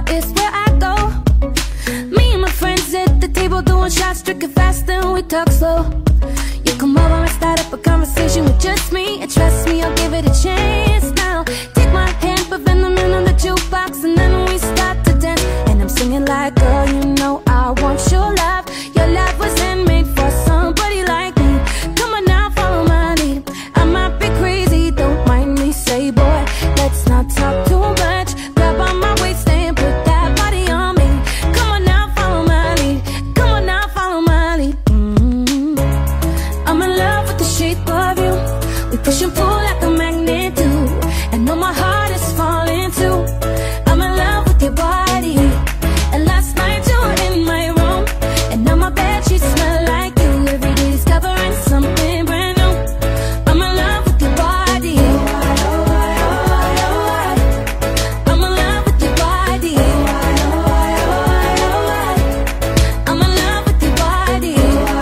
is where I go. Me and my friends at the table doing shots, drinking fast and we talk slow. You come over and start up a conversation with just me, and trust me, I'll give it a chance. Now take my hand, put venom in on the jukebox, and then we start to dance. And I'm singing like, girl, you know I want your love. Your love was handmade for somebody like me. Come on now, follow my lead. I might be crazy, don't mind me. Say, boy, let's not talk too much. Grab on my waist and put that body on me. Come on now, follow my lead. Come on now, follow my lead. I'm in love with the shape of you. We push and pull like a magnet do. And know my heart is falling too. I'm in love with your body. And last night you were in my room, and now my bed sheets smell like you. Every day discovering something brand new. I'm in love with your body. I'm in love with your body. I'm in love with your body.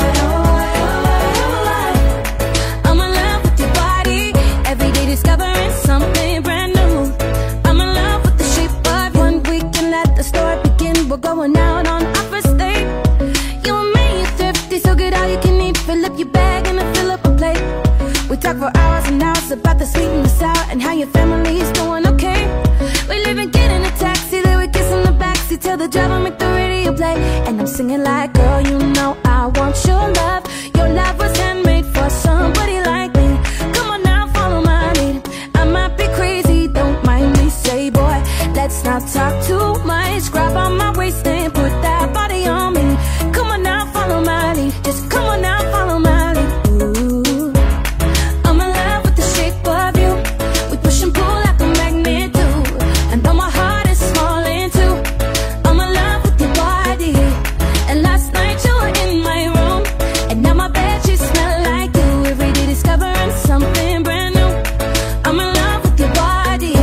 I'm in love with your body. Every day discovering something brand new. I'm in love with the shape of you. One weekend at the store begin, we're going out on our first date. You and me, you're thrifty, so get all you can eat. Fill up your bag and then fill up a plate. We talk for hours and hours about the sweet and the sour, and how your family's doing okay. We live and get in a taxi, then we kiss in the backseat, tell the driver make the radio play. And I'm singing like, girl, you know I want your love. Your love was handmade for somebody like me. Come on now, follow my lead. I might be crazy, don't mind me. Say, boy, let's not talk too much. Grab on my waist and put that body on me. Come on now, follow my lead. Just come on now, follow my lead. Ooh, I'm in love with the shape of you. We push and pull like a magnet do. And though my heart is falling too, I'm in love with your body. And last night you were in my room, and now my bed sheets smell like you. Every day discovering something brand new. I'm in love with your body.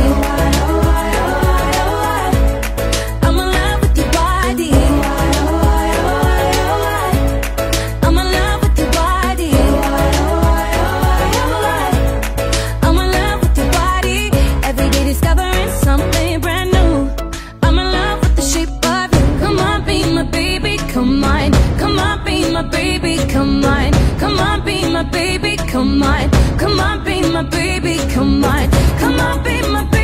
I'm in love with your body. I'm in love with your body. I'm in love with your body. Every day discovering something brand new. I'm in love with the shape of you. Come on, be my baby, come on. Come on, be my baby, come on. Come on, be my baby, come on. Come on, be my baby, come on. Come on, be my baby.